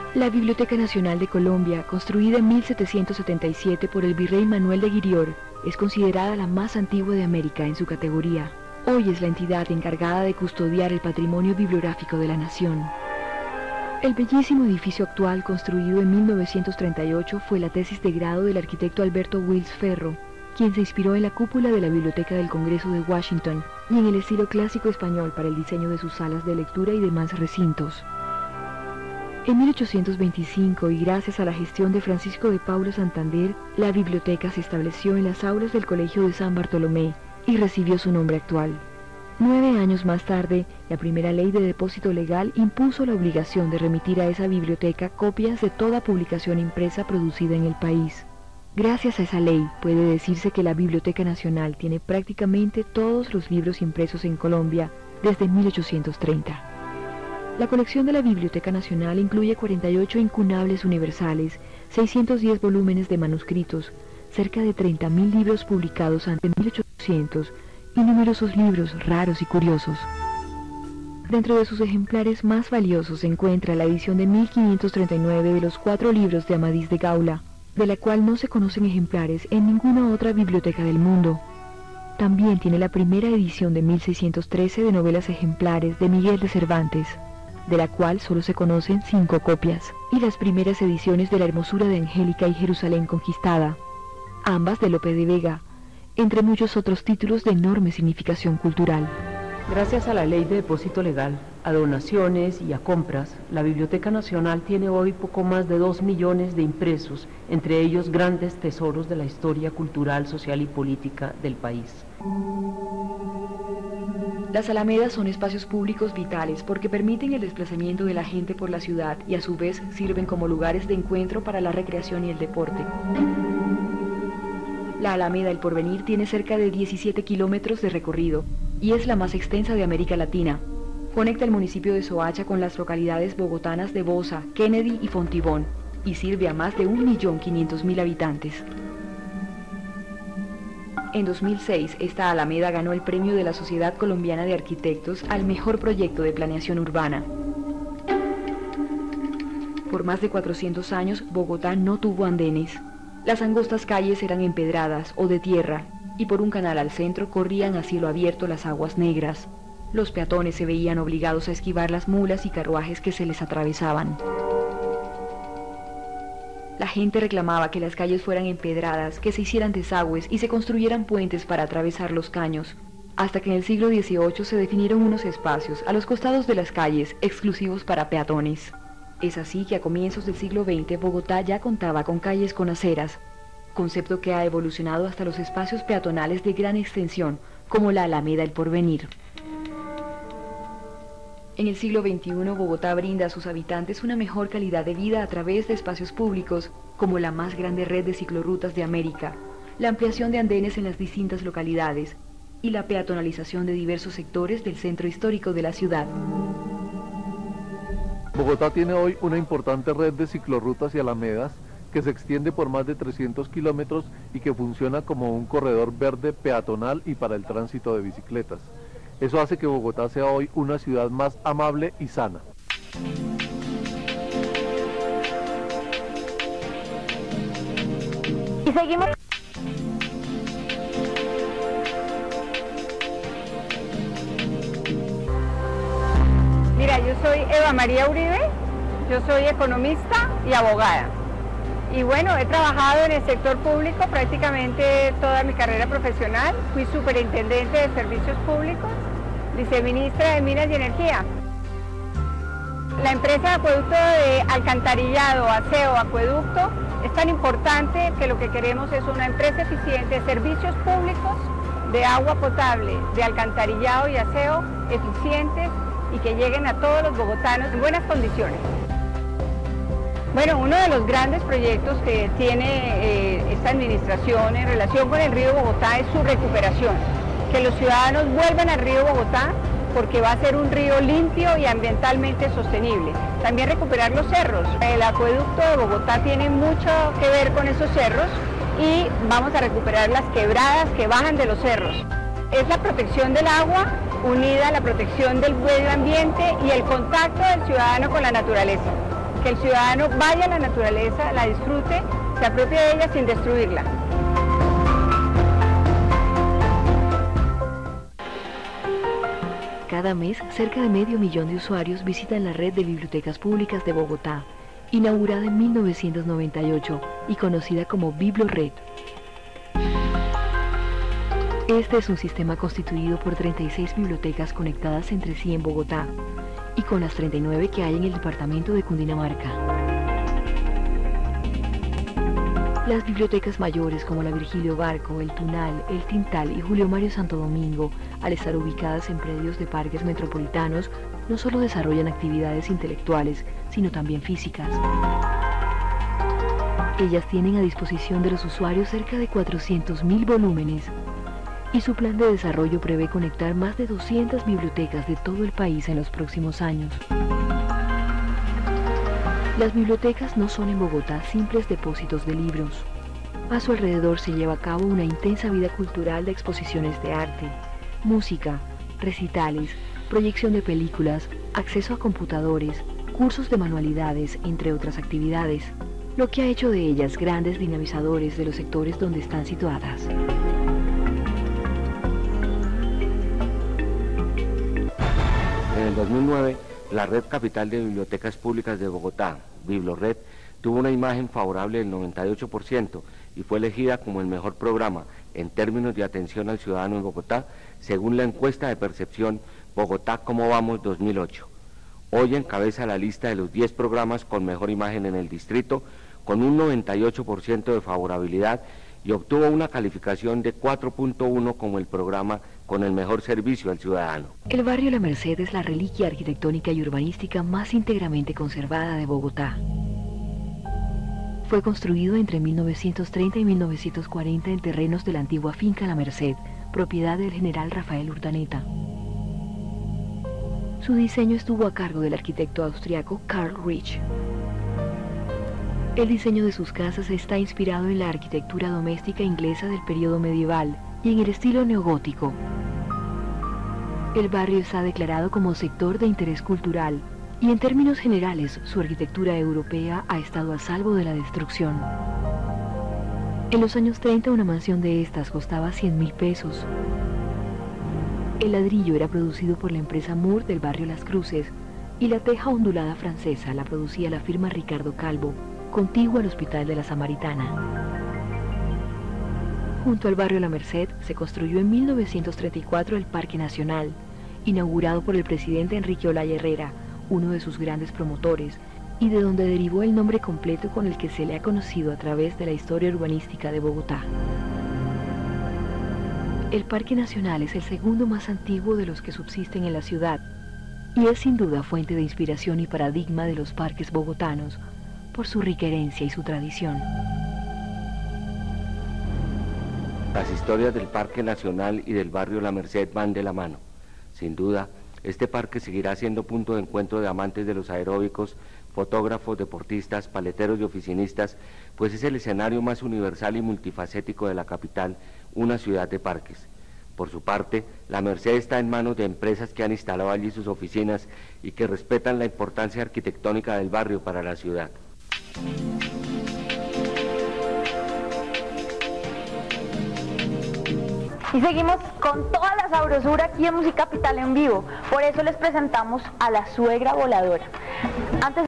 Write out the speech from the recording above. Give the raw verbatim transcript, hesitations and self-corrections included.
La Biblioteca Nacional de Colombia, construida en mil setecientos setenta y siete por el virrey Manuel de Guirior, es considerada la más antigua de América en su categoría. Hoy es la entidad encargada de custodiar el patrimonio bibliográfico de la nación. El bellísimo edificio actual, construido en mil novecientos treinta y ocho, fue la tesis de grado del arquitecto Alberto Wills Ferro, quien se inspiró en la cúpula de la Biblioteca del Congreso de Washington y en el estilo clásico español para el diseño de sus salas de lectura y demás recintos. En mil ochocientos veinticinco, y gracias a la gestión de Francisco de Paula Santander, la biblioteca se estableció en las aulas del Colegio de San Bartolomé y recibió su nombre actual. Nueve años más tarde, la primera ley de depósito legal impuso la obligación de remitir a esa biblioteca copias de toda publicación impresa producida en el país. Gracias a esa ley, puede decirse que la Biblioteca Nacional tiene prácticamente todos los libros impresos en Colombia desde mil ochocientos treinta. La colección de la Biblioteca Nacional incluye cuarenta y ocho incunables universales, seiscientos diez volúmenes de manuscritos, cerca de treinta mil libros publicados antes de mil ochocientos y numerosos libros raros y curiosos. Dentro de sus ejemplares más valiosos se encuentra la edición de mil quinientos treinta y nueve de los cuatro libros de Amadís de Gaula, de la cual no se conocen ejemplares en ninguna otra biblioteca del mundo. También tiene la primera edición de mil seiscientos trece de novelas ejemplares de Miguel de Cervantes, de la cual solo se conocen cinco copias, y las primeras ediciones de La hermosura de Angélica y Jerusalén conquistada, ambas de Lope de Vega, entre muchos otros títulos de enorme significación cultural. Gracias a la ley de depósito legal, a donaciones y a compras, la Biblioteca Nacional tiene hoy poco más de dos millones de impresos, entre ellos grandes tesoros de la historia cultural, social y política del país. Las alamedas son espacios públicos vitales porque permiten el desplazamiento de la gente por la ciudad y a su vez sirven como lugares de encuentro para la recreación y el deporte. La Alameda El Porvenir tiene cerca de diecisiete kilómetros de recorrido y es la más extensa de América Latina. Conecta el municipio de Soacha con las localidades bogotanas de Bosa, Kennedy y Fontibón y sirve a más de un millón quinientos mil habitantes. En dos mil seis, esta Alameda ganó el premio de la Sociedad Colombiana de Arquitectos al mejor proyecto de planeación urbana. Por más de cuatrocientos años, Bogotá no tuvo andenes. Las angostas calles eran empedradas o de tierra, y por un canal al centro corrían a cielo abierto las aguas negras. Los peatones se veían obligados a esquivar las mulas y carruajes que se les atravesaban. La gente reclamaba que las calles fueran empedradas, que se hicieran desagües y se construyeran puentes para atravesar los caños, hasta que en el siglo dieciocho se definieron unos espacios a los costados de las calles exclusivos para peatones. Es así que a comienzos del siglo veinte Bogotá ya contaba con calles con aceras, concepto que ha evolucionado hasta los espacios peatonales de gran extensión, como la Alameda El Porvenir. En el siglo veintiuno, Bogotá brinda a sus habitantes una mejor calidad de vida a través de espacios públicos, como la más grande red de ciclorrutas de América, la ampliación de andenes en las distintas localidades y la peatonalización de diversos sectores del centro histórico de la ciudad. Bogotá tiene hoy una importante red de ciclorrutas y alamedas que se extiende por más de trescientos kilómetros y que funciona como un corredor verde peatonal y para el tránsito de bicicletas. Eso hace que Bogotá sea hoy una ciudad más amable y sana. Y seguimos. Mira, yo soy Eva María Uribe, yo soy economista y abogada. Y bueno, he trabajado en el sector público prácticamente toda mi carrera profesional. Fui superintendente de servicios públicos, viceministra de Minas y Energía. La empresa de acueducto de alcantarillado, aseo, acueducto es tan importante que lo que queremos es una empresa eficiente de servicios públicos, de agua potable, de alcantarillado y aseo eficientes y que lleguen a todos los bogotanos en buenas condiciones. Bueno, uno de los grandes proyectos que tiene eh, esta administración en relación con el río Bogotá es su recuperación, que los ciudadanos vuelvan al río Bogotá porque va a ser un río limpio y ambientalmente sostenible. También recuperar los cerros. El acueducto de Bogotá tiene mucho que ver con esos cerros y vamos a recuperar las quebradas que bajan de los cerros. Es la protección del agua unida a la protección del medio ambiente y el contacto del ciudadano con la naturaleza. que el ciudadano vaya a la naturaleza, la disfrute, se apropie de ella sin destruirla. Cada mes, cerca de medio millón de usuarios visitan la red de bibliotecas públicas de Bogotá, inaugurada en mil novecientos noventa y ocho y conocida como BibloRed. Este es un sistema constituido por treinta y seis bibliotecas conectadas entre sí en Bogotá y con las treinta y nueve que hay en el departamento de Cundinamarca. Las bibliotecas mayores como la Virgilio Barco, el Tunal, el Tintal y Julio Mario Santo Domingo, al estar ubicadas en predios de parques metropolitanos, no solo desarrollan actividades intelectuales, sino también físicas. Ellas tienen a disposición de los usuarios cerca de cuatrocientos mil volúmenes y su plan de desarrollo prevé conectar más de doscientas bibliotecas de todo el país en los próximos años. Las bibliotecas no son en Bogotá simples depósitos de libros. A su alrededor se lleva a cabo una intensa vida cultural de exposiciones de arte, música, recitales, proyección de películas, acceso a computadores, cursos de manualidades, entre otras actividades, lo que ha hecho de ellas grandes dinamizadores de los sectores donde están situadas. En el dos mil nueve, la Red Capital de Bibliotecas Públicas de Bogotá, BibloRed, tuvo una imagen favorable del noventa y ocho por ciento y fue elegida como el mejor programa en términos de atención al ciudadano en Bogotá, según la encuesta de percepción Bogotá Cómo Vamos dos mil ocho. Hoy encabeza la lista de los diez programas con mejor imagen en el distrito, con un noventa y ocho por ciento de favorabilidad y obtuvo una calificación de cuatro punto uno como el programa con el mejor servicio al ciudadano. El barrio La Merced es la reliquia arquitectónica y urbanística más íntegramente conservada de Bogotá. Fue construido entre mil novecientos treinta y mil novecientos cuarenta en terrenos de la antigua finca La Merced, propiedad del general Rafael Urdaneta. Su diseño estuvo a cargo del arquitecto austriaco Karl Rich. El diseño de sus casas está inspirado en la arquitectura doméstica inglesa del periodo medieval y en el estilo neogótico. El barrio está declarado como sector de interés cultural y en términos generales su arquitectura europea ha estado a salvo de la destrucción. En los años treinta una mansión de estas costaba cien mil pesos. El ladrillo era producido por la empresa Moore del barrio Las Cruces y la teja ondulada francesa la producía la firma Ricardo Calvo, contigua al Hospital de la Samaritana. Junto al barrio La Merced se construyó en mil novecientos treinta y cuatro el Parque Nacional, inaugurado por el presidente Enrique Olaya Herrera, uno de sus grandes promotores, y de donde derivó el nombre completo con el que se le ha conocido a través de la historia urbanística de Bogotá. El Parque Nacional es el segundo más antiguo de los que subsisten en la ciudad, y es sin duda fuente de inspiración y paradigma de los parques bogotanos, por su rica herencia y su tradición. Las historias del Parque Nacional y del barrio La Merced van de la mano. Sin duda, este parque seguirá siendo punto de encuentro de amantes de los aeróbicos, fotógrafos, deportistas, paleteros y oficinistas, pues es el escenario más universal y multifacético de la capital, una ciudad de parques. Por su parte, La Merced está en manos de empresas que han instalado allí sus oficinas y que respetan la importancia arquitectónica del barrio para la ciudad. Y seguimos con toda la sabrosura aquí en Musicapital en vivo. Por eso les presentamos a la suegra voladora. Antes